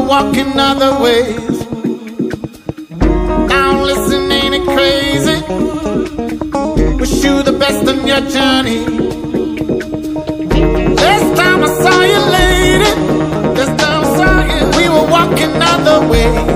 walking other ways. Now listen, ain't it crazy? Wish you the best on your journey. Last time I saw you, lady, last time I saw you, we were walking other ways.